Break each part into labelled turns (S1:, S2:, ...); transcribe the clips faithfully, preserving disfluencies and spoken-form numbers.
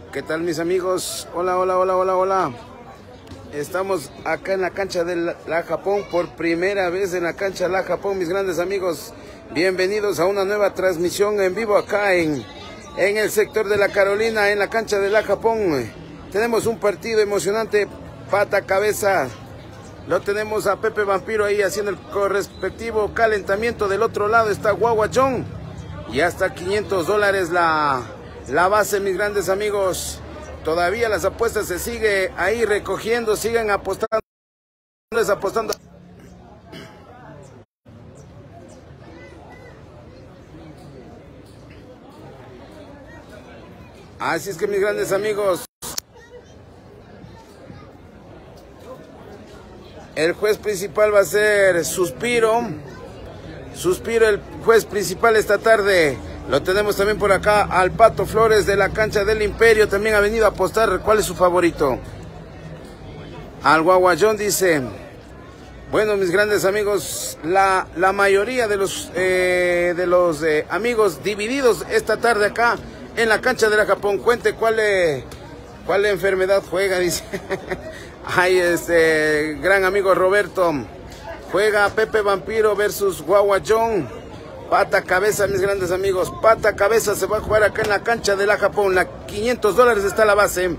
S1: ¿Qué tal, mis amigos? Hola, hola, hola, hola, hola. Estamos acá en la cancha de la, la Japón, por primera vez en la cancha de la Japón, mis grandes amigos. Bienvenidos a una nueva transmisión en vivo acá en, en el sector de la Carolina, en la cancha de la Japón. Tenemos un partido emocionante, pata cabeza. Lo tenemos a Pepe Vampiro ahí haciendo el correspectivo calentamiento. Del otro lado está Guagua John. Y hasta quinientos dólares la, la base, mis grandes amigos. Todavía las apuestas se sigue ahí recogiendo, siguen apostando, apostando. Así es que, mis grandes amigos, el juez principal va a ser Suspiro. Suspiro, el juez principal esta tarde. Lo tenemos también por acá al Pato Flores de la cancha del Imperio. También ha venido a apostar. ¿Cuál es su favorito? Al Guaguayón dice. Bueno, mis grandes amigos, la, la mayoría de los, eh, de los eh, amigos divididos esta tarde acá en la cancha de la Japón. Cuente cuál, eh, cuál enfermedad juega, dice. Ay, este gran amigo Roberto. Juega Pepe Vampiro versus Guaguayón. Pata cabeza, mis grandes amigos. Pata cabeza se va a jugar acá en la cancha de la Japón. La quinientos dólares está la base.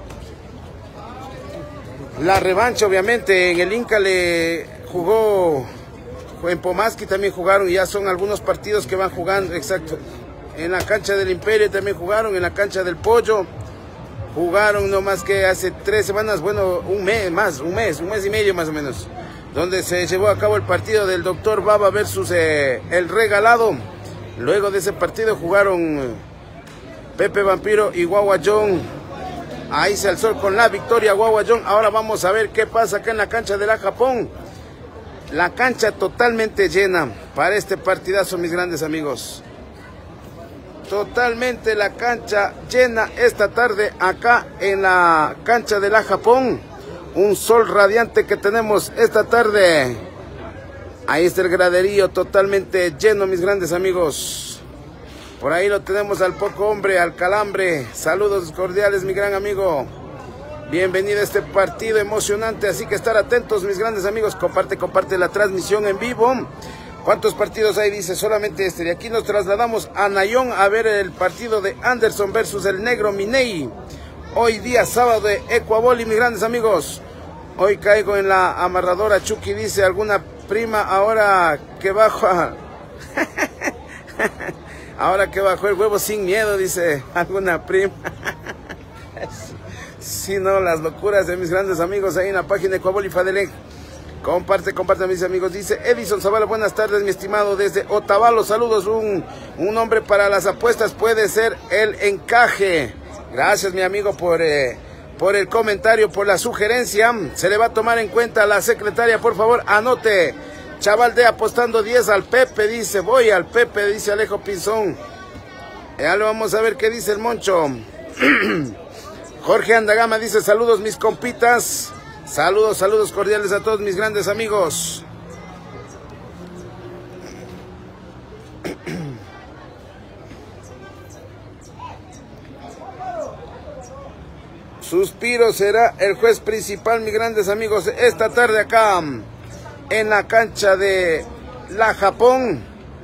S1: La revancha, obviamente. En el Inca le jugó. En Pomaski también jugaron. Ya son algunos partidos que van jugando. Exacto. En la cancha del Imperio también jugaron. En la cancha del Pollo. Jugaron no más que hace tres semanas. Bueno, un mes más. Un mes. Un mes y medio más o menos. Donde se llevó a cabo el partido del Doctor Baba versus eh, El Regalado. Luego de ese partido jugaron eh, Pepe Vampiro y Guagua John. Ahí se alzó con la victoria Guagua John. Ahora vamos a ver qué pasa acá en la cancha de la Japón. La cancha totalmente llena para este partidazo, mis grandes amigos. Totalmente la cancha llena esta tarde acá en la cancha de la Japón. Un sol radiante que tenemos esta tarde. Ahí está el graderío totalmente lleno, mis grandes amigos. Por ahí lo tenemos al Poco Hombre, al Calambre. Saludos cordiales, mi gran amigo. Bienvenido a este partido emocionante. Así que estar atentos, mis grandes amigos. Comparte, comparte la transmisión en vivo. ¿Cuántos partidos hay? Dice solamente este. De aquí nos trasladamos a Nayón a ver el partido de Anderson versus el Negro Minei. Hoy día sábado de Ecuaboli, mis grandes amigos. Hoy caigo en la amarradora. Chucky dice, alguna prima ahora que bajo ahora que bajó el huevo sin miedo, dice alguna prima. Si sí, no, las locuras de mis grandes amigos ahí en la página de Ecuaboli Fadelec. Comparte, comparte, mis amigos. Dice Edison Zavala, buenas tardes, mi estimado, desde Otavalo. Saludos, un, un hombre para las apuestas puede ser el encaje. Gracias, mi amigo, por, eh, por el comentario, por la sugerencia. Se le va a tomar en cuenta a la secretaria, por favor, anote. Chaval de apostando diez al Pepe, dice, voy al Pepe, dice Alejo Pinzón. Ya lo vamos a ver qué dice el Moncho. Jorge Andagama dice, saludos, mis compitas. Saludos, saludos cordiales a todos mis grandes amigos. Suspiro será el juez principal, mis grandes amigos, esta tarde acá en la cancha de la Japón.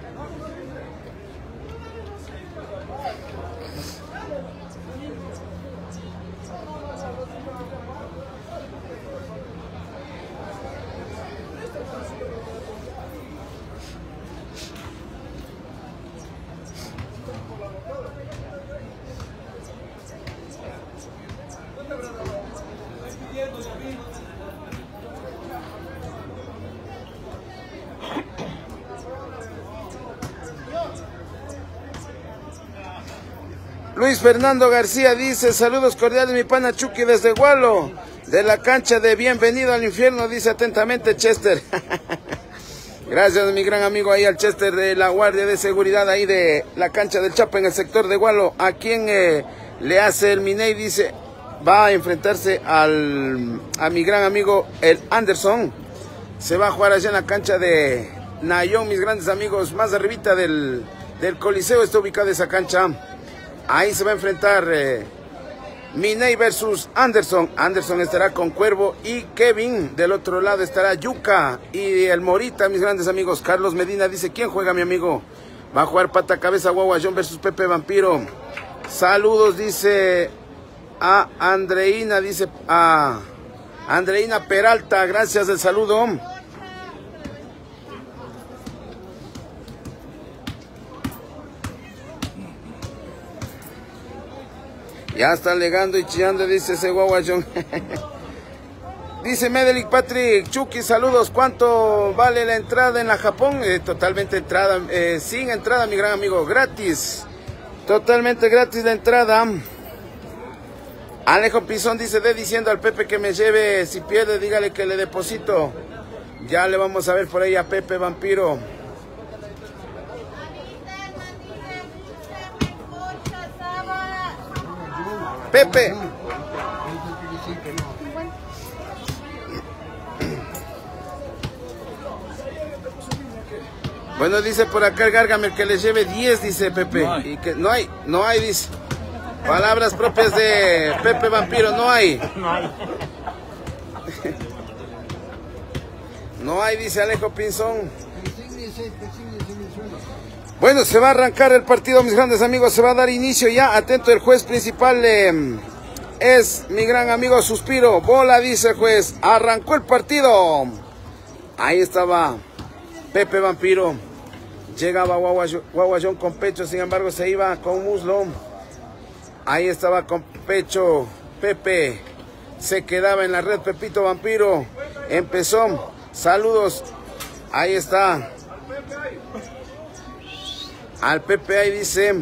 S1: Luis Fernando García dice, saludos cordiales, mi pana Chucky desde Gualo, de la cancha de Bienvenido al Infierno, dice atentamente Chester. Gracias, mi gran amigo ahí al Chester de la Guardia de Seguridad ahí de la cancha del Chapa en el sector de Gualo. A quien eh, le hace el Minei, dice, va a enfrentarse al, a mi gran amigo el Anderson. Se va a jugar allá en la cancha de Nayón, mis grandes amigos, más arribita del, del Coliseo está ubicada esa cancha. Ahí se va a enfrentar eh, Miney versus Anderson. Anderson estará con Cuervo y Kevin. Del otro lado estará Yuka y el Morita, mis grandes amigos. Carlos Medina dice, ¿quién juega, mi amigo? Va a jugar Pata Cabeza Guaguayón versus Pepe Vampiro. Saludos, dice a Andreina, dice a Andreina Peralta. Gracias del saludo. Ya está alegando y chillando, dice ese Guaguayón. Dice Medelik Patrick, Chucky, saludos. ¿Cuánto vale la entrada en la Japón? Eh, totalmente entrada, eh, sin entrada, mi gran amigo, gratis. Totalmente gratis la entrada. Alejo Pizón dice, de diciendo al Pepe que me lleve, si pierde, dígale que le deposito. Ya le vamos a ver por ahí a Pepe Vampiro. Pepe. Bueno, dice por acá el Gargamel que le lleve diez, dice Pepe. No y que no hay, no hay, dice. Palabras propias de Pepe Vampiro, no hay. No hay. No hay, dice Alejo Pinzón. Bueno, se va a arrancar el partido, mis grandes amigos. Se va a dar inicio ya. Atento, el juez principal eh, es mi gran amigo Suspiro. Bola, dice el juez. Arrancó el partido. Ahí estaba Pepe Vampiro. Llegaba Guaguayón con pecho, sin embargo se iba con muslo. Ahí estaba con pecho Pepe. Se quedaba en la red Pepito Vampiro. Empezó. Saludos. Ahí está. Al Pepe ahí dice.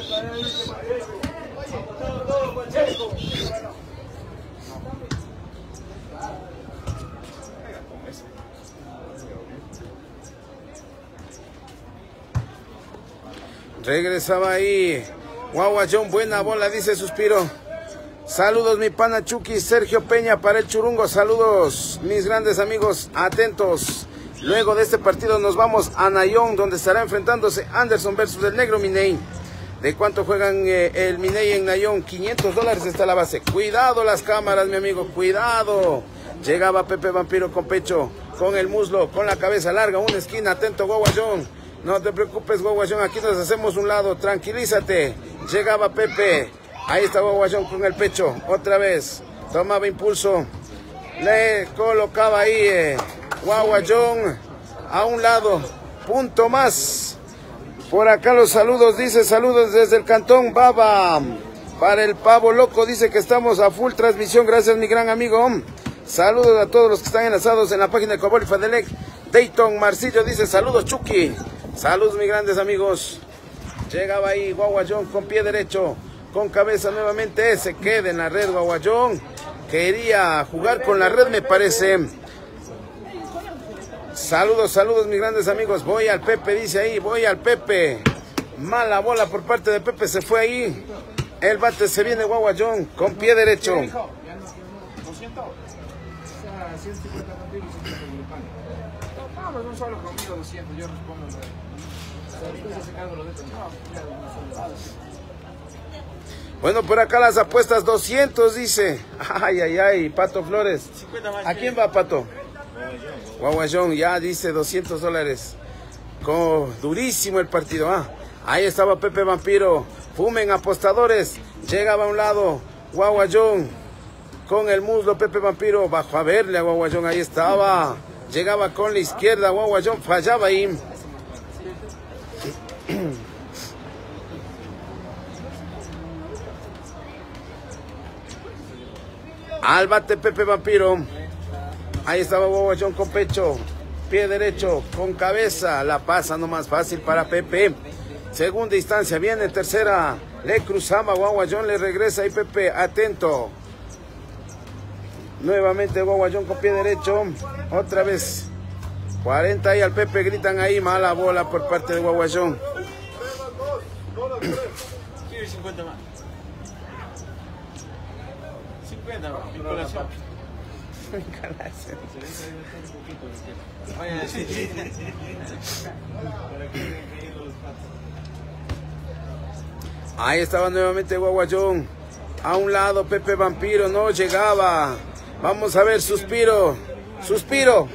S1: Regresaba ahí Guaguayón, buena bola, dice Suspiro. Saludos, mi pana Chucky, Sergio Peña para el Churungo. Saludos, mis grandes amigos, atentos. Luego de este partido nos vamos a Nayón, donde estará enfrentándose Anderson versus el Negro Miney. ¿De cuánto juegan eh, el Miney en Nayón? quinientos dólares está la base. Cuidado las cámaras, mi amigo, cuidado. Llegaba Pepe Vampiro con pecho, con el muslo, con la cabeza larga, una esquina. Atento, Guaguayón. No te preocupes, Guaguayón, aquí nos hacemos un lado, tranquilízate. Llegaba Pepe, ahí está Guaguayón con el pecho, otra vez. Tomaba impulso, le colocaba ahí eh, Guaguayón a un lado, punto más. Por acá los saludos, dice saludos desde el Cantón Baba. Para el Pavo Loco, dice que estamos a full transmisión, gracias mi gran amigo. Saludos a todos los que están enlazados en la página de Cobol y Fadelec. Dayton Marcillo dice saludos Chucky. Saludos, mis grandes amigos. Llegaba ahí Guaguayón con pie derecho, con cabeza nuevamente. Se queda en la red Guaguayón. Quería jugar con la red, me parece. Saludos, saludos, mis grandes amigos. Voy al Pepe, dice ahí. Voy al Pepe. Mala bola por parte de Pepe. Se fue ahí. El bate se viene Guaguayón con pie derecho.
S2: Un solo conmigo, doscientos, yo respondo.
S1: Bueno, por acá las apuestas doscientos, dice. Ay, ay, ay, Pato Flores. ¿A quién va, Pato? Guaguayón, ya dice doscientos dólares. Con, durísimo el partido. Ah, ahí estaba Pepe Vampiro. Fumen apostadores. Llegaba a un lado Guaguayón con el muslo. Pepe Vampiro bajó a verle a Guaguayón. Ahí estaba. Llegaba con la izquierda, Guaguayón fallaba ahí. Al bate Pepe Vampiro. Ahí estaba Guaguayón con pecho, pie derecho, con cabeza. La pasa nomás fácil para Pepe. Segunda instancia, viene tercera. Le cruzaba Guaguayón, le regresa ahí Pepe, atento. Nuevamente Guaguayón con pie derecho. Otra vez. cuarenta ahí al Pepe, gritan ahí. Mala bola por parte de Guaguayón.
S2: cincuenta más. cincuenta más. Vinculación.
S1: Vinculación. Ahí estaba nuevamente Guaguayón. A un lado Pepe Vampiro, no llegaba. Vamos a ver, Suspiro. Suspiro.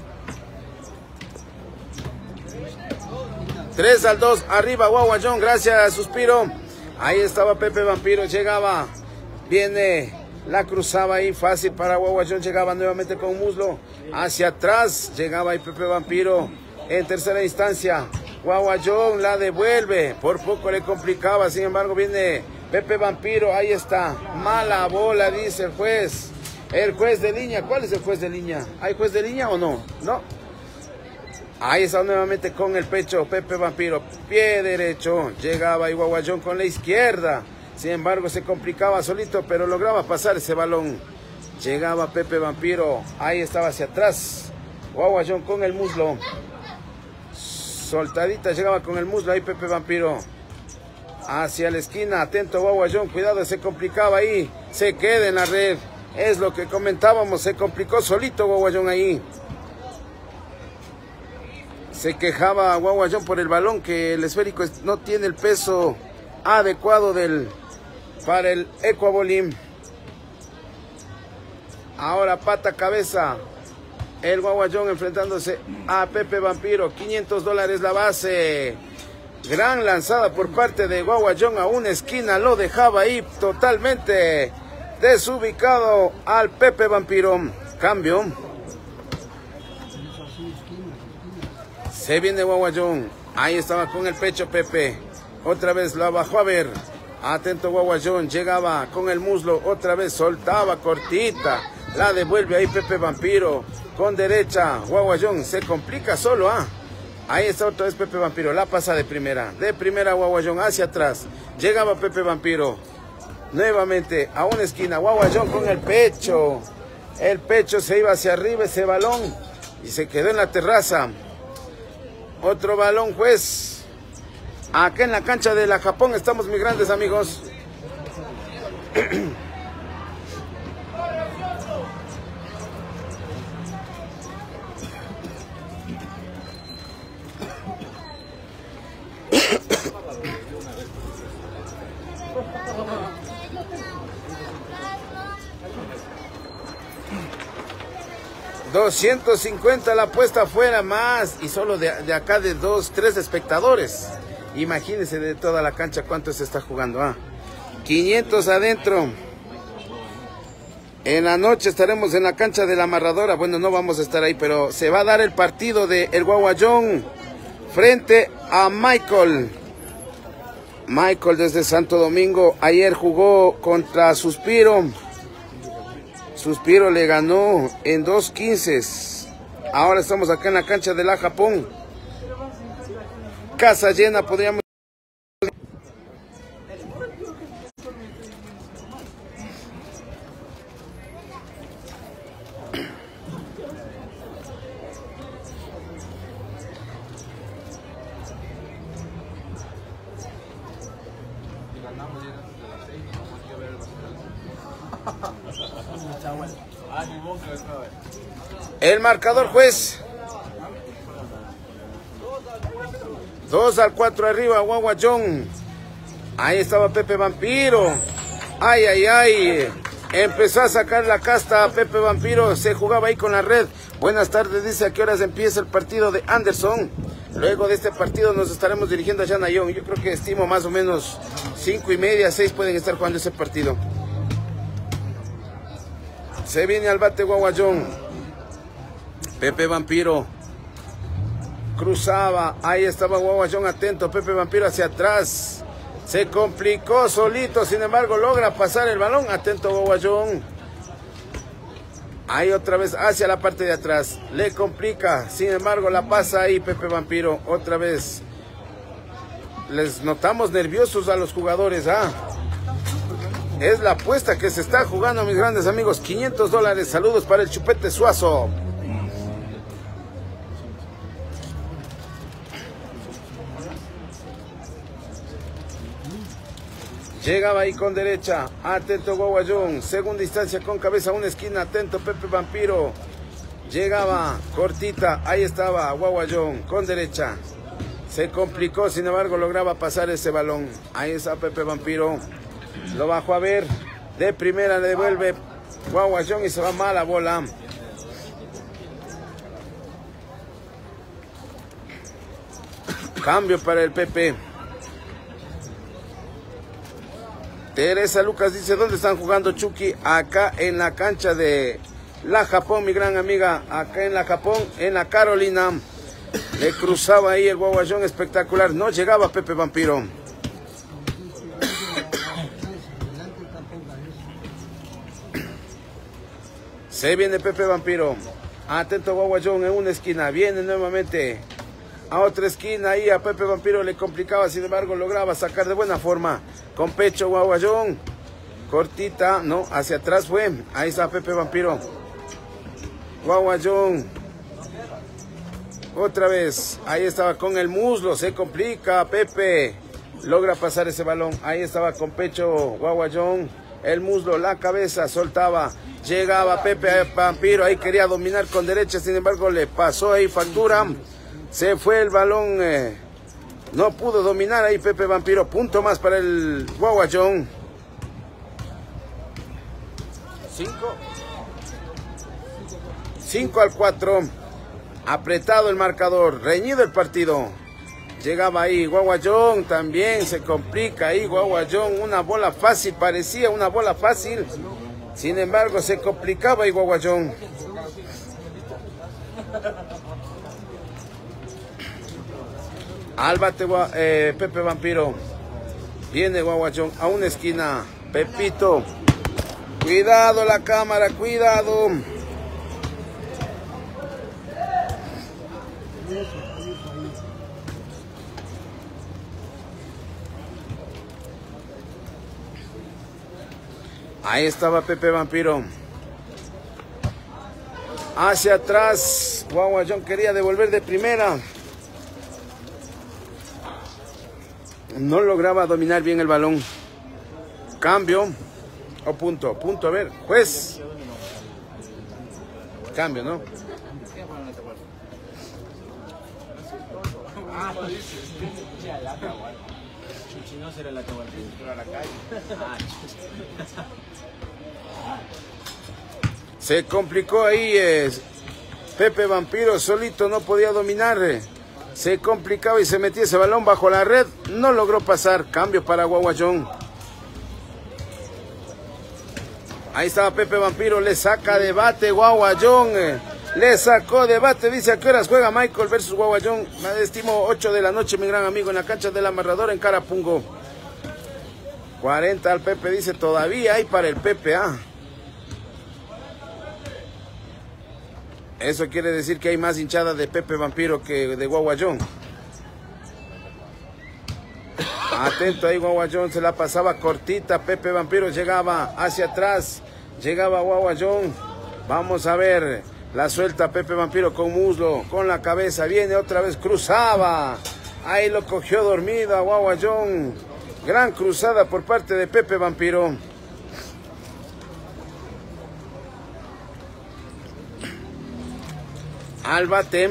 S1: tres al dos, arriba Guaguayón, gracias Suspiro. Ahí estaba Pepe Vampiro, llegaba. Viene, la cruzaba ahí fácil para Guaguayón, llegaba nuevamente con muslo. Hacia atrás, llegaba ahí Pepe Vampiro. En tercera instancia, Guaguayón la devuelve. Por poco le complicaba, sin embargo viene Pepe Vampiro, ahí está. Mala bola, dice el juez. El juez de línea, ¿cuál es el juez de línea? ¿Hay juez de línea o no? No. Ahí está nuevamente con el pecho Pepe Vampiro, pie derecho, llegaba y Guaguayón con la izquierda, sin embargo se complicaba solito, pero lograba pasar ese balón. Llegaba Pepe Vampiro, ahí estaba hacia atrás, Guaguayón con el muslo, soltadita llegaba con el muslo, ahí Pepe Vampiro, hacia la esquina, atento Guaguayón, cuidado, se complicaba ahí, se queda en la red, es lo que comentábamos, se complicó solito Guaguayón ahí. Se quejaba Guaguayón por el balón, que el esférico no tiene el peso adecuado del, para el Ecuabolim. Ahora pata cabeza. El Guaguayón enfrentándose a Pepe Vampiro. quinientos dólares la base. Gran lanzada por parte de Guaguayón a una esquina. Lo dejaba ahí totalmente desubicado al Pepe Vampiro. Cambio. Se viene Guaguayón. Ahí estaba con el pecho Pepe. Otra vez la bajó a ver. Atento Guaguayón. Llegaba con el muslo. Otra vez soltaba cortita. La devuelve ahí Pepe Vampiro. Con derecha. Guaguayón se complica solo. ¿ah? Ahí está otra vez Pepe Vampiro. La pasa de primera. De primera Guaguayón hacia atrás. Llegaba Pepe Vampiro. Nuevamente a una esquina. Guaguayón con el pecho. El pecho se iba hacia arriba ese balón. Y se quedó en la terraza. Otro balón, juez. Acá en la cancha de la Japón estamos, mis grandes amigos. doscientos cincuenta la apuesta afuera más y solo de, de acá de dos, tres espectadores. Imagínense de toda la cancha cuánto se está jugando. Ah, quinientos adentro. En la noche estaremos en la cancha de la Amarradora. Bueno, no vamos a estar ahí, pero se va a dar el partido de el Guaguayón frente a Michael. Michael desde Santo Domingo. Ayer jugó contra Suspiro. Suspiro le ganó en dos quince. Ahora estamos acá en la cancha de la Japón. Casa llena, podríamos... El marcador, juez. dos al cuatro arriba, Guaguayón. Ahí estaba Pepe Vampiro. Ay, ay, ay. Empezó a sacar la casta a Pepe Vampiro. Se jugaba ahí con la red. Buenas tardes, dice a qué horas empieza el partido de Anderson. Luego de este partido nos estaremos dirigiendo a Yanayón. Yo creo que estimo más o menos cinco y media, seis pueden estar jugando ese partido. Se viene al bate Guaguayón. Pepe Vampiro cruzaba, ahí estaba Guaguayón atento, Pepe Vampiro hacia atrás, se complicó solito, sin embargo logra pasar el balón, atento Guaguayón, ahí otra vez hacia la parte de atrás, le complica, sin embargo la pasa ahí Pepe Vampiro, otra vez, les notamos nerviosos a los jugadores, ¿ah? Es la apuesta que se está jugando, mis grandes amigos, quinientos dólares, saludos para el Chupete Suazo. Llegaba ahí con derecha, atento Guaguayón, segunda instancia con cabeza, una esquina, atento Pepe Vampiro. Llegaba cortita, ahí estaba Guaguayón con derecha. Se complicó, sin embargo lograba pasar ese balón. Ahí está Pepe Vampiro, lo bajó a ver, De primera le devuelve Guaguayón y se va mala bola. Cambio para el Pepe. Teresa Lucas dice, ¿dónde están jugando, Chucky? Acá en la cancha de la Japón, mi gran amiga. Acá en la Japón, en la Carolina. Le cruzaba ahí el Guaguayón espectacular. No llegaba Pepe Vampiro. Se viene Pepe Vampiro. Atento Guaguayón en una esquina. Viene nuevamente a otra esquina. Ahí a Pepe Vampiro le complicaba. Sin embargo, lograba sacar de buena forma. Con pecho Guaguayón. Cortita. No, hacia atrás fue. Ahí está Pepe Vampiro. Guaguayón. Otra vez. Ahí estaba con el muslo. Se complica. Pepe logra pasar ese balón. Ahí estaba con pecho Guaguayón. El muslo, la cabeza, soltaba. Llegaba Pepe Vampiro, ahí quería dominar con derecha, sin embargo le pasó ahí factura. Se fue el balón, eh, no pudo dominar ahí Pepe Vampiro. Punto más para el Guaguayón. Cinco. Cinco al cuatro. Apretado el marcador, reñido el partido. Llegaba ahí Guaguayón, también se complica ahí Guaguayón. Una bola fácil, parecía una bola fácil. Sin embargo, se complicaba ahí Guaguayón. Al bate eh, Pepe Vampiro. Viene Guaguayón a una esquina. Pepito. Cuidado la cámara, cuidado. Ahí estaba Pepe Vampiro. Hacia atrás. Guaguayón quería devolver de primera. No lograba dominar bien el balón. Cambio. O punto. Punto. A ver. Juez. Cambio, ¿no?
S2: Si no será la a la calle.
S1: Se complicó ahí eh, Pepe Vampiro, solito no podía dominar. Eh. Se complicaba y se metía ese balón bajo la red. No logró pasar. Cambio para Guaguayón. Ahí estaba Pepe Vampiro, le saca debate Guaguayón. Eh. Le sacó debate, dice a qué horas juega Michael versus Guaguayón. Me estimo ocho de la noche, mi gran amigo, en la cancha del Amarrador en Carapungo. cuarenta al Pepe, dice todavía hay para el Pepe, ah. Eso quiere decir que hay más hinchada de Pepe Vampiro que de Guaguayón. Atento ahí Guaguayón, se la pasaba cortita. Pepe Vampiro llegaba hacia atrás. Llegaba Guaguayón. Vamos a ver. La suelta Pepe Vampiro con muslo, con la cabeza, viene otra vez, cruzaba. Ahí lo cogió dormido a Guaguayón. Gran cruzada por parte de Pepe Vampiro. Al bate.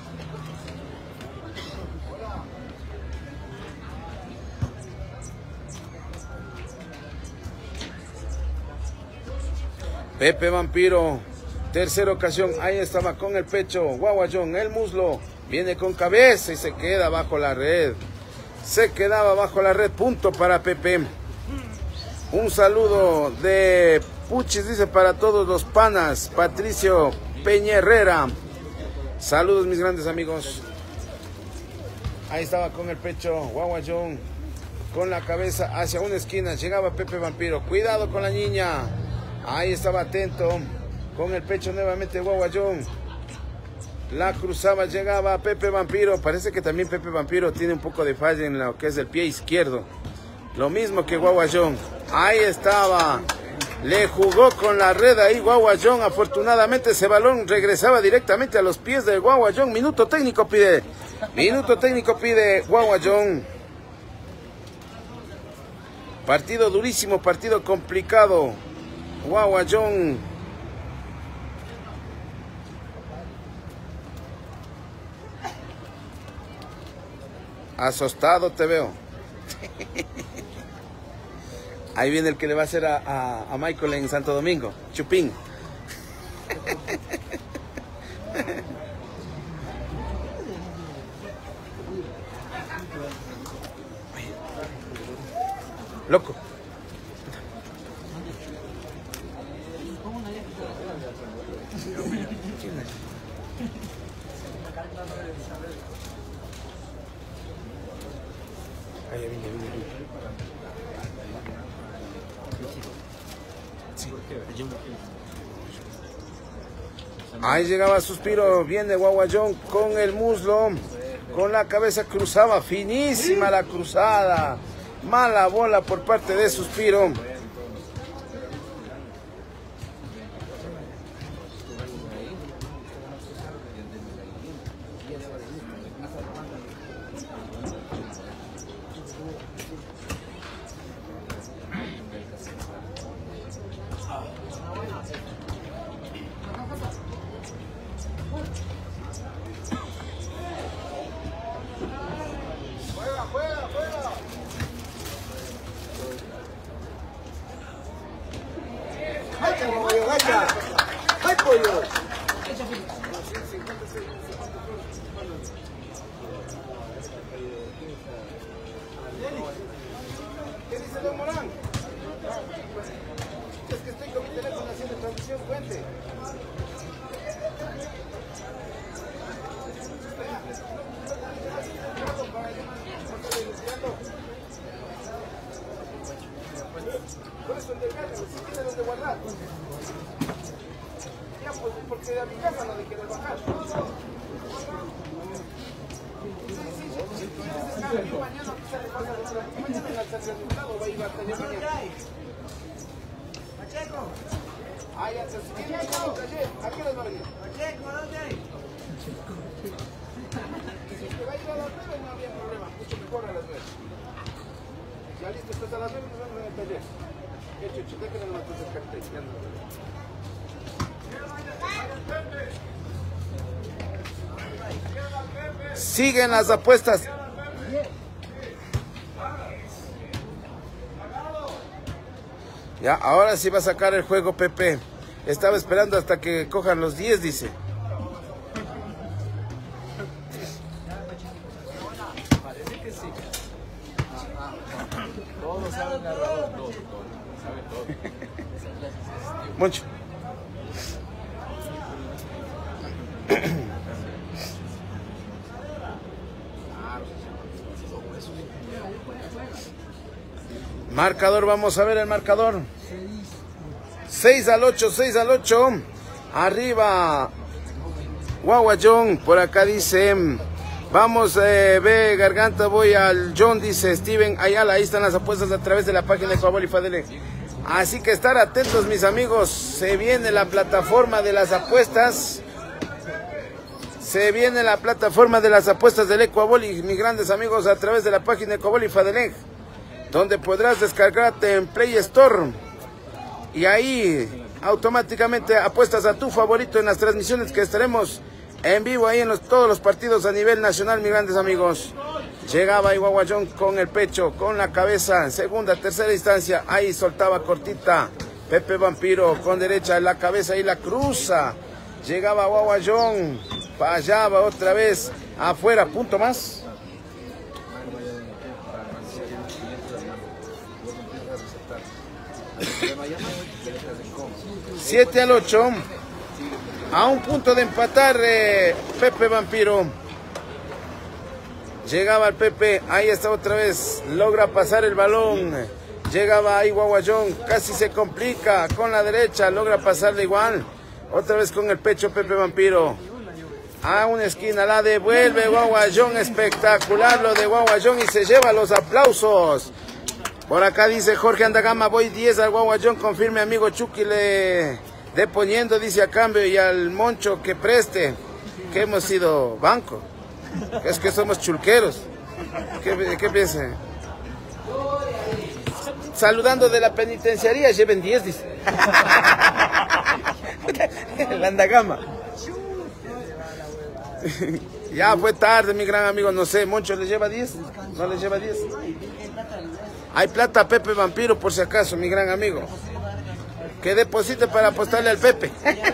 S1: Pepe Vampiro. Tercera ocasión, ahí estaba con el pecho, Guaguayón, el muslo, viene con cabeza y se queda bajo la red. Se quedaba bajo la red, punto para Pepe. Un saludo de Puchis, dice, para todos los panas, Patricio Peña Herrera. Saludos mis grandes amigos. Ahí estaba con el pecho, Guaguayón, con la cabeza hacia una esquina, llegaba Pepe Vampiro, cuidado con la niña. Ahí estaba atento. Con el pecho nuevamente Guaguayón. La cruzaba, llegaba Pepe Vampiro. Parece que también Pepe Vampiro tiene un poco de falla en lo que es el pie izquierdo. Lo mismo que Guaguayón. Ahí estaba. Le jugó con la red ahí Guaguayón. Afortunadamente ese balón regresaba directamente a los pies del Guaguayón. Minuto técnico pide. Minuto técnico pide Guaguayón. Partido durísimo, partido complicado. Guaguayón. Asustado te veo. Ahí viene el que le va a hacer a, a, a Michael en Santo Domingo, Chupín. Loco. Ahí viene, viene, viene. Sí. Ahí llegaba Suspiro, viene Guaguayón con el muslo, con la cabeza cruzada, finísima la cruzada. Mala bola por parte de Suspiro.
S3: ¿Qué dice Don Morán? Es que estoy con mi teléfono haciendo transmisión, cuente. Por eso el descarga, si tiene donde guardar. Ya, pues, porque a mi casa no le quiero bajar. Mañana va a ir a tener mañana. Pacheco. Ah, ya se sigue. ¿A qué les va a venir? Pacheco, ¿dónde hay? Si te va a ir a las nueve no había problema. Mucho mejor a las nueve. Ya listo, estás a las nueve, nos vemos en el taller. ¿Qué chucho? Déjenme nomás tus carteles.
S1: Siguen las apuestas. Ya, ahora sí va a sacar el juego Pepe. Estaba esperando hasta que cojan los diez, dice.
S2: Parece que sí. Todos saben narrador, todo, todo. Sabe todo.
S1: Mucho. Marcador, vamos a ver el marcador. seis al ocho, seis al ocho. Arriba Guaguayón, por acá dice, vamos, eh, ve Garganta, voy al John, dice Steven Ayala. Ahí están las apuestas a través de la página de Coabol y Fadele. Así que estar atentos, mis amigos. Se viene la plataforma de las apuestas. Se viene la plataforma de las apuestas del Ecuabol y mis grandes amigos a través de la página de Coabol y Fadele, donde podrás descargarte en Play Store y ahí automáticamente apuestas a tu favorito en las transmisiones que estaremos en vivo ahí en los, todos los partidos a nivel nacional, mis grandes amigos. Llegaba ahí Guaguayón con el pecho, con la cabeza, en segunda, tercera instancia, ahí soltaba cortita Pepe Vampiro con derecha, la cabeza y la cruza. Llegaba Guaguayón, fallaba otra vez afuera, punto más. siete al ocho. A un punto de empatar eh, Pepe Vampiro. Llegaba el Pepe, ahí está otra vez, logra pasar el balón. Llegaba ahí Guaguayón, casi se complica con la derecha, logra pasarle igual. Otra vez con el pecho Pepe Vampiro. A una esquina la devuelve Guaguayón, espectacular lo de Guaguayón y se lleva los aplausos. Por acá dice Jorge Andagama, voy diez al Guaguayón, confirme amigo Chucky, le de poniendo, dice a cambio, y al Moncho que preste, que hemos sido banco, es que somos chulqueros. ¿Qué, qué piensa? Saludando de la penitenciaría, lleven diez, dice. El Andagama. Ya fue tarde, mi gran amigo, no sé, Moncho le lleva diez, no le lleva diez. Hay plata Pepe Vampiro por si acaso, mi gran amigo. Que deposite para apostarle al Pepe.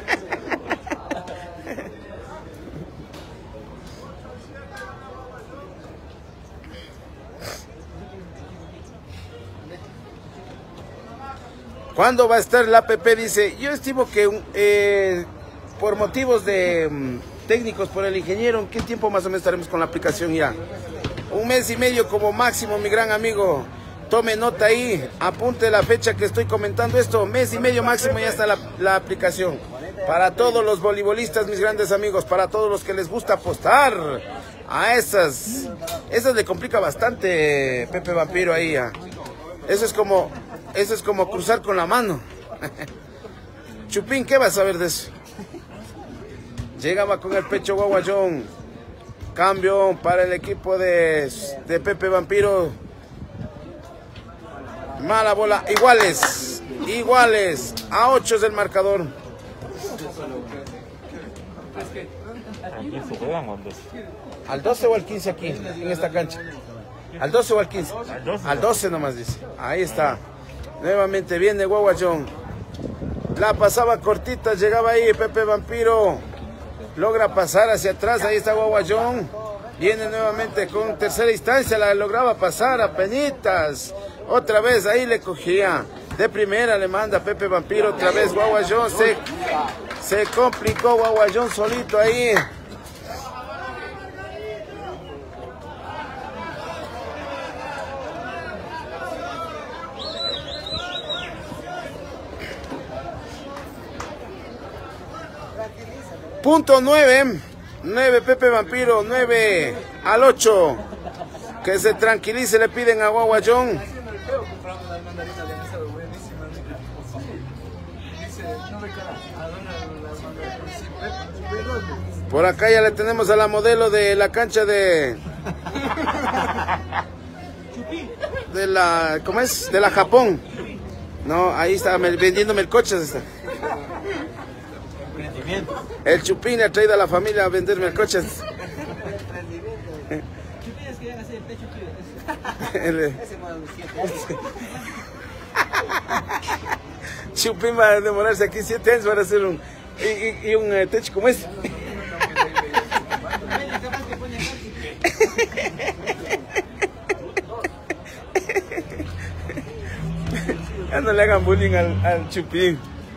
S1: ¿Cuándo va a estar la app? Dice, yo estimo que eh, por motivos de um, técnicos, por el ingeniero, ¿en qué tiempo más o menos estaremos con la aplicación ya? Un mes y medio como máximo, mi gran amigo. Tome nota ahí, apunte la fecha que estoy comentando esto. Mes y medio máximo ya está la, la aplicación. Para todos los voleibolistas, mis grandes amigos, para todos los que les gusta apostar a esas. Esas le complica bastante, Pepe Vampiro ahí. ¿eh? Eso es como... Eso es como cruzar con la mano. Chupín, ¿qué vas a ver de eso? Llegaba con el pecho Guaguayón. Cambio para el equipo de, de Pepe Vampiro. Mala bola. Iguales. Iguales. A ocho es el marcador. ¿Al doce o al quince aquí, en esta cancha? ¿Al doce o al quince? Al doce nomás dice. Ahí está. Nuevamente viene Guaguayón. La pasaba cortita, llegaba ahí Pepe Vampiro. Logra pasar hacia atrás, ahí está Guaguayón. Viene nuevamente con tercera instancia, la lograba pasar a penitas. Otra vez ahí le cogía. De primera le manda Pepe Vampiro, otra vez Guaguayón. Se, se complicó Guaguayón solito ahí. Punto nueve, nueve Pepe Vampiro, nueve al ocho. Que se tranquilice, le piden a Guaguayón. Por acá ya le tenemos a la modelo de la cancha de... De la... ¿Cómo es? De la Japón. No, ahí está vendiéndome el coche. Está. El Chupín le ha traído a la familia a venderme el coche. Chupín va a demorarse aquí siete años para hacer un y, y, y un eh, techo como este. Ya no le hagan bullying al, al Chupín.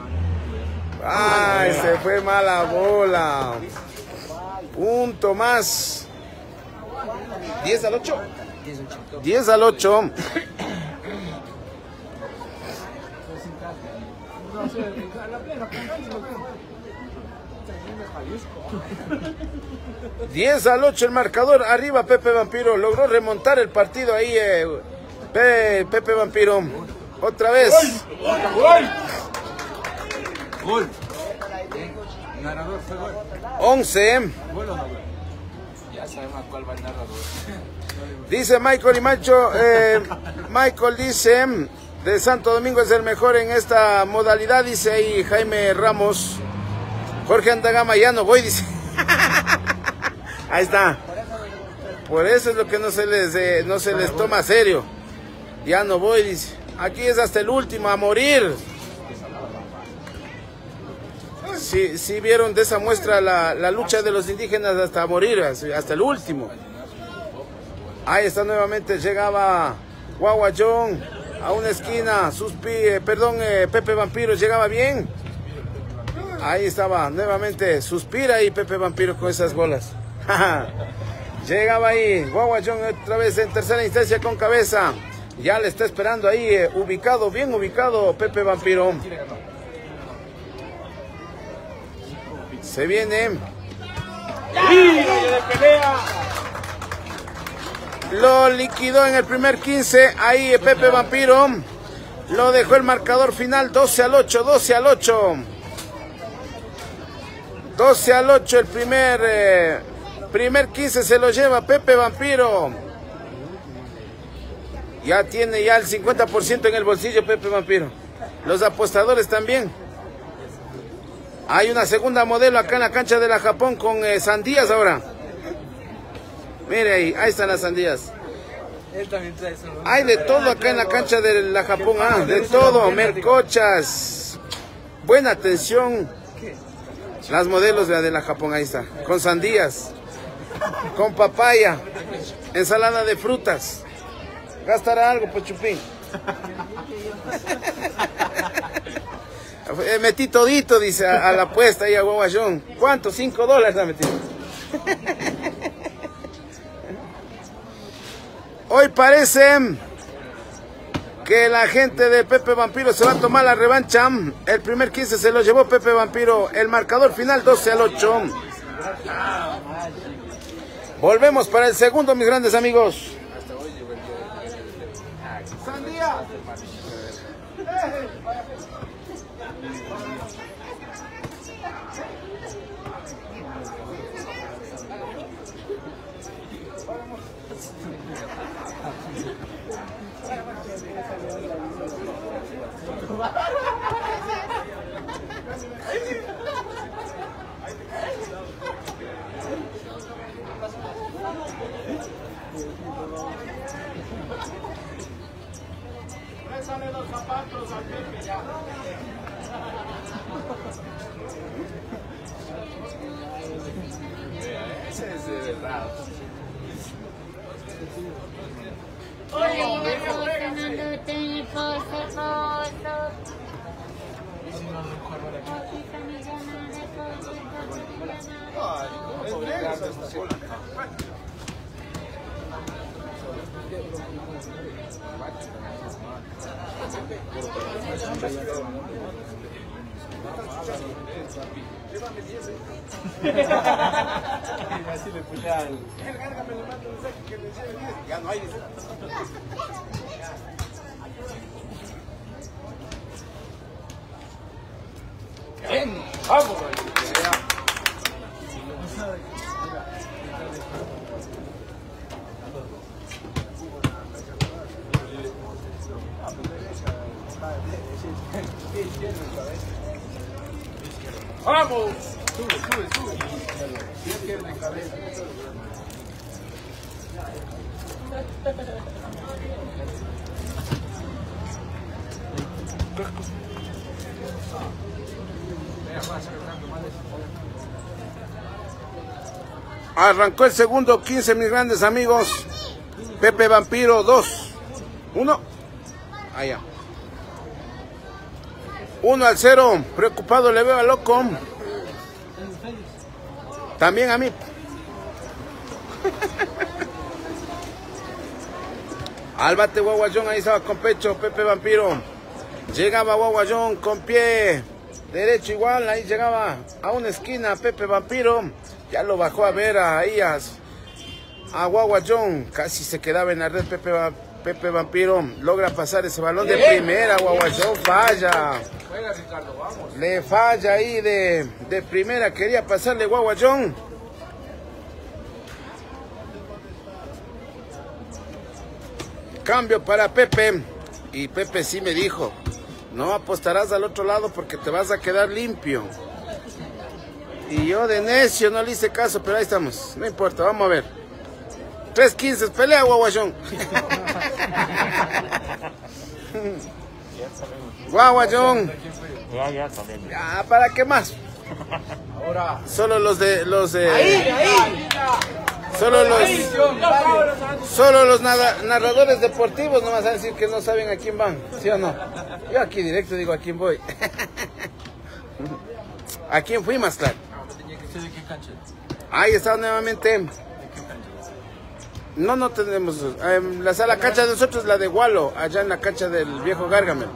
S1: Ay, se fue mala bola. Punto más. diez al ocho. diez al ocho. diez al ocho el marcador. Arriba Pepe Vampiro. Logró remontar el partido ahí. Eh, Pe, Pepe Vampiro. Otra vez.
S2: Gol. Narrador fue gol.
S1: once.
S2: Gol o no gol. Ya sabemos a cuál va el narrador.
S1: Dice Michael y Macho. Eh, Michael dice: de Santo Domingo es el mejor en esta modalidad. Dice ahí Jaime Ramos. Jorge Andagama, ya no voy, dice. Ahí está. Por eso es lo que no se les, eh, no se les toma serio. Ya no voy, dice. Aquí es hasta el último, a morir. Sí, sí vieron de esa muestra la, la lucha de los indígenas hasta morir, hasta el último. Ahí está nuevamente, llegaba Guaguayón a una esquina, Suspi, eh, perdón, eh, Pepe Vampiro llegaba bien. Ahí estaba, nuevamente, suspira ahí Pepe Vampiro con esas bolas. Llegaba ahí, Guaguayón otra vez en tercera instancia con cabeza. Ya le está esperando ahí, eh, ubicado, bien ubicado Pepe Vampiro. Se viene. Lo liquidó en el primer quince. Ahí Pepe Vampiro. Lo dejó el marcador final doce al ocho. doce al ocho. doce al ocho. El primer, eh, primer quince se lo lleva Pepe Vampiro. Ya tiene ya el cincuenta por ciento en el bolsillo Pepe Vampiro. Los apostadores también. Hay una segunda modelo acá en la cancha de la Japón con eh, sandías ahora. Mire ahí, ahí están las sandías.
S2: Él también trae su...
S1: Hay de todo acá en la cancha de la Japón, ah, de todo, mercochas, buena atención, las modelos de la, de la Japón, ahí está, con sandías, con papaya, ensalada de frutas, gastará algo, pues Chupín. Eh, metí todito, dice, a, a la apuesta ahí a Guaguayón. ¿Cuánto? Cinco dólares ha metido. Hoy parece que la gente de Pepe Vampiro se va a tomar la revancha. El primer quince se lo llevó Pepe Vampiro. El marcador final doce al ocho. Volvemos para el segundo, mis grandes amigos.
S3: Sandía. Présame los zapatos al Pepe ya.
S2: Ese es de verdad. Así le puse al...
S3: El garga me le manda un mensaje que le lleve diez. Ya no hay.
S2: ¡Bien! ¡Vamos! ¡Vamos! Sube, sube, sube. Izquierda en cabeza.
S1: Arrancó el segundo quince, mis grandes amigos. Pepe Vampiro dos. uno. Allá. uno al cero. Preocupado le veo a Loco. También a mí. Al bate Guaguayón, ahí estaba con pecho Pepe Vampiro. Llegaba Guaguayón con pie derecho igual, ahí llegaba a una esquina Pepe Vampiro. Ya lo bajó a ver ahí a, a Guaguayón. Casi se quedaba en la red Pepe, Pepe Vampiro. Logra pasar ese balón de primera. Guaguayón falla. Le falla ahí de, de primera. Quería pasarle Guaguayón. Cambio para Pepe. Y Pepe sí me dijo: no apostarás al otro lado porque te vas a quedar limpio. Y yo de necio no le hice caso, pero ahí estamos. No importa, vamos a ver. tres quince, pelea Guaguayón. Guaguayón.
S4: Ya, ya, también.
S1: Ya, ¿para qué más?
S2: Ahora.
S1: Solo los de los de
S2: Ahí, ahí.
S1: Solo los Solo los nada, narradores deportivos no vas a decir que no saben a quién van, ¿sí o no? Yo aquí directo digo a quién voy. ¿A quién fui más claro?
S2: ¿De qué cancha?
S1: Ahí está nuevamente. No, no tenemos. Eh, la sala cancha de nosotros es la de Gualo, allá en la cancha del viejo Gargamel.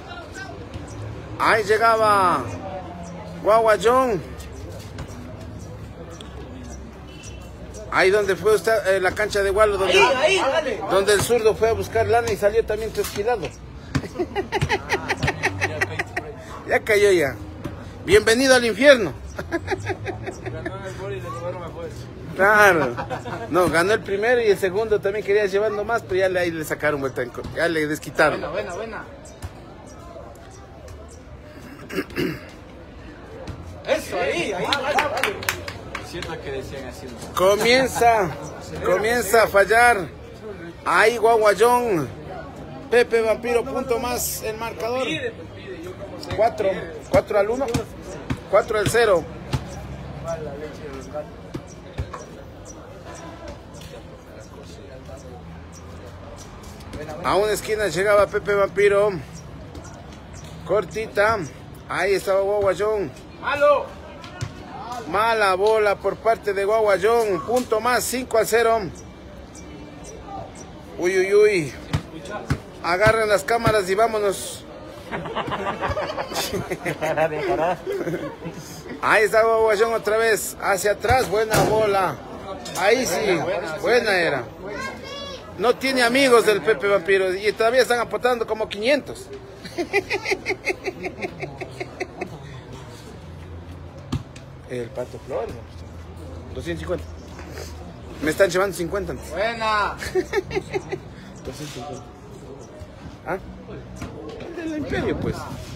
S1: Ahí llegaba Guaguayón. Ahí donde fue usted, eh, la cancha de Gualo, donde,
S2: Ahí, ahí, dale.
S1: donde el zurdo fue a buscar lana y salió también trasquilado. Ya cayó ya. Bienvenido al infierno. Claro. No, ganó el primero y el segundo también quería llevando más, pero ya le, ahí le sacaron vuelta, en, ya le desquitaron.
S2: Buena, buena, buena. Eso, ahí, ahí, dale. Cierto que decían así.
S1: Comienza, comienza a fallar Ahí Guaguayón. Pepe Vampiro, punto más el marcador. cuatro. cuatro al uno. cuatro al cero. A una esquina llegaba Pepe Vampiro. Cortita. Ahí estaba Guaguayón.
S3: ¡Malo!
S1: Mala bola por parte de Guaguayón. Punto más, cinco al cero. Uy, uy, uy. Agarren las cámaras y vámonos. Ahí está Guaguayón otra vez. Hacia atrás, buena bola. Ahí sí, buena era. No tiene amigos del Pepe Vampiro y todavía están aportando como quinientos. El Pato Flores, doscientos cincuenta. Me están llevando cincuenta.
S3: Buena.
S1: doscientos cincuenta. ¿Ah? El del Imperio, pues.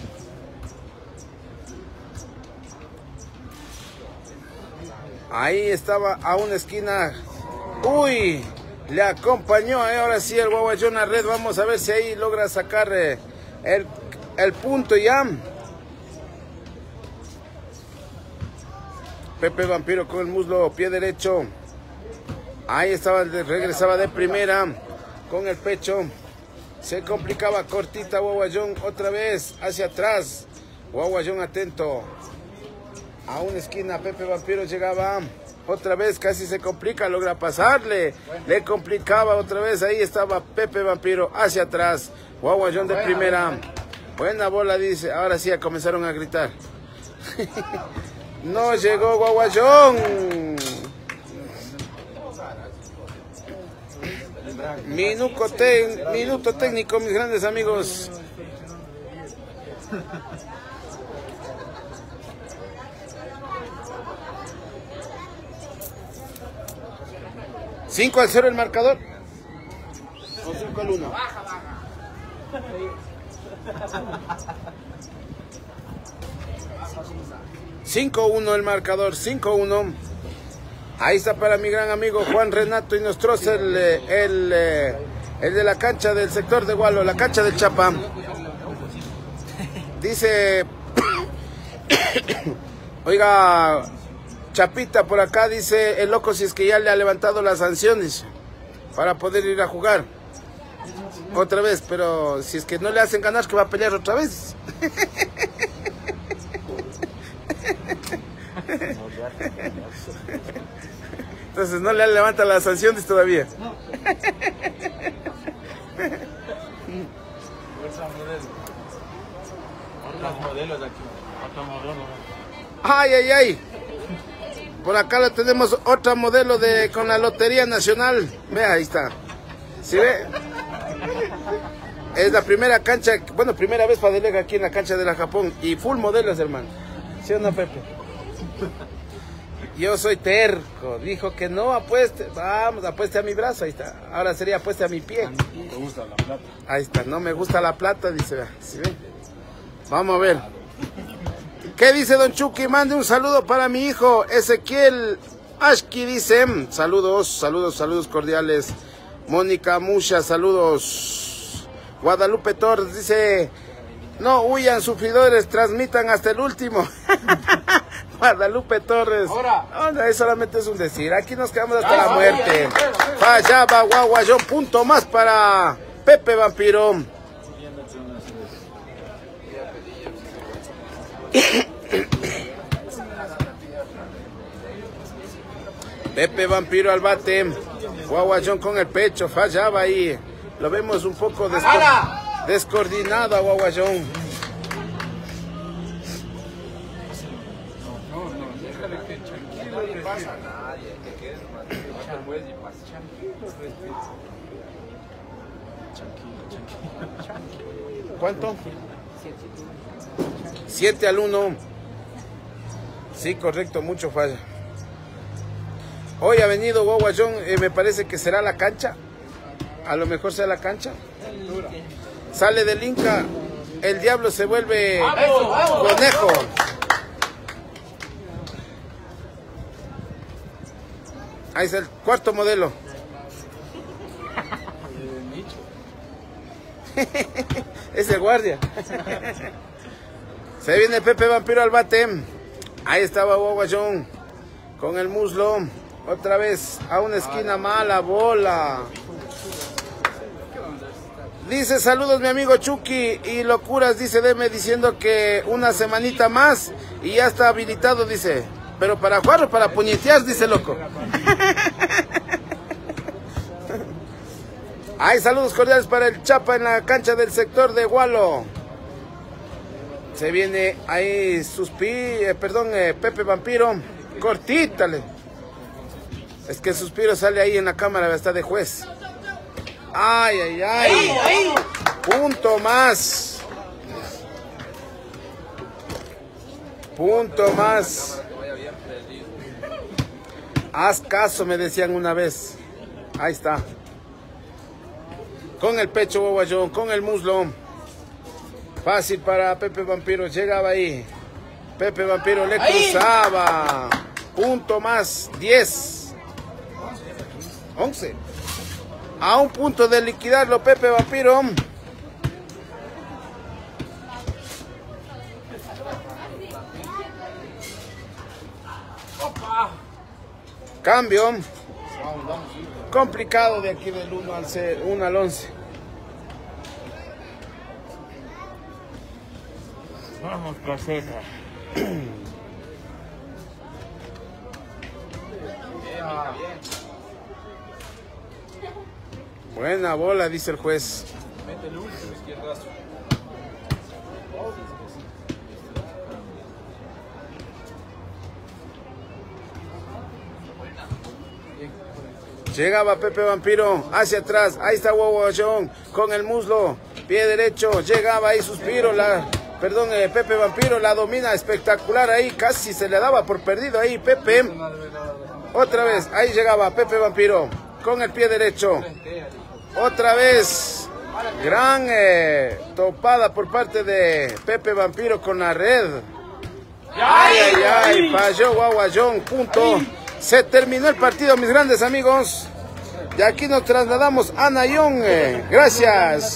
S1: Ahí estaba a una esquina. Uy, le acompañó. Eh, ahora sí el Guaguayón a red. Vamos a ver si ahí logra sacar eh, el, el punto ya. Pepe Vampiro con el muslo, pie derecho. Ahí estaba, regresaba de primera con el pecho. Se complicaba cortita Guaguayón otra vez hacia atrás. Guaguayón atento. A una esquina Pepe Vampiro llegaba. Otra vez casi se complica, logra pasarle. Le complicaba otra vez. Ahí estaba Pepe Vampiro hacia atrás. Guaguayón de primera. Buena bola, dice. Ahora sí ya comenzaron a gritar. No llegó Guaguayón. Minuto, te, minuto técnico, mis grandes amigos. cinco al cero el marcador. O cinco al uno. cinco uno el marcador, cinco uno. Ahí está para mi gran amigo Juan Renato Inostroza, el, el, el, el de la cancha del sector de Gualo, la cancha del Chapa. Dice, oiga, Chapita por acá, dice el loco si es que ya le ha levantado las sanciones para poder ir a jugar otra vez, pero si es que no le hacen ganar que va a pelear otra vez. Entonces no le levantan las sanciones todavía. Ay, ay, ay. Por acá lo tenemos otra modelo de con la Lotería Nacional. Vea, ahí está. ¿Sí ve? Es la primera cancha, bueno, primera vez para Delega aquí en la cancha de la Japón. Y full modelos, hermano. ¿Sí o no, Pepe? Yo soy terco. Dijo que no apueste. Vamos, apueste a mi brazo. Ahí está. Ahora sería apueste a mi pie.
S2: ¿Te gusta la plata?
S1: Ahí está. No me gusta la plata, dice. ¿Sí ve? Vamos a ver. ¿Qué dice don Chucky? Mande un saludo para mi hijo Ezequiel Ashki, dice. Saludos, saludos, saludos cordiales. Mónica Musha, saludos. Guadalupe Torres dice: no huyan sufridores, transmitan hasta el último. Guadalupe Torres.
S3: Ahora.
S1: No, eso solamente es un decir. Aquí nos quedamos hasta la muerte. Fallaba Guaguayón, punto más para Pepe Vampiro. Pepe Vampiro al bate. Guaguayón con el pecho, fallaba ahí. Lo vemos un poco desco descoordinado a Guaguayón. ¿Cuánto? siete al uno. Sí, correcto, mucho falla. Hoy ha venido Guaguayón, eh, me parece que será la cancha. A lo mejor sea la cancha. Sale del Inca, el diablo se vuelve conejo. Ahí está el cuarto modelo. Es el guardia. Se viene Pepe Vampiro al bate. Ahí estaba Guaguayón con el muslo. Otra vez a una esquina mala bola. Dice saludos mi amigo Chucky y locuras, dice Deme, diciendo que una semanita más y ya está habilitado, dice. Pero para jugar o para puñetear, dice loco. Hay saludos cordiales para el Chapa en la cancha del sector de Gualo. Se viene ahí Suspi, eh, perdón, eh, Pepe Vampiro. Cortítale. Es que Suspiro sale ahí en la cámara, está de juez. Ay, ay, ay. Punto más. Punto más. Haz caso, me decían una vez. Ahí está. Con el pecho Guaguayón, con el muslo. Fácil para Pepe Vampiro. Llegaba ahí. Pepe Vampiro le cruzaba. Punto más. diez. once. A un punto de liquidarlo Pepe Vampiro. Cambio. Complicado de aquí del uno al, uno al once.
S2: Vamos, caseta.
S1: Buena bola, dice el juez.
S2: Mete el último izquierdazo.
S1: Llegaba Pepe Vampiro hacia atrás. Ahí está Guaguayón con el muslo. Pie derecho. Llegaba ahí Suspiro. La, perdón, eh, Pepe Vampiro la domina espectacular ahí. Casi se le daba por perdido ahí Pepe. Otra vez. Ahí llegaba Pepe Vampiro con el pie derecho. Otra vez. Gran eh, topada por parte de Pepe Vampiro con la red. Ay, ay, ay. Falló Guaguayón. Punto. Se terminó el partido, mis grandes amigos. De aquí nos trasladamos a Nayón. Gracias.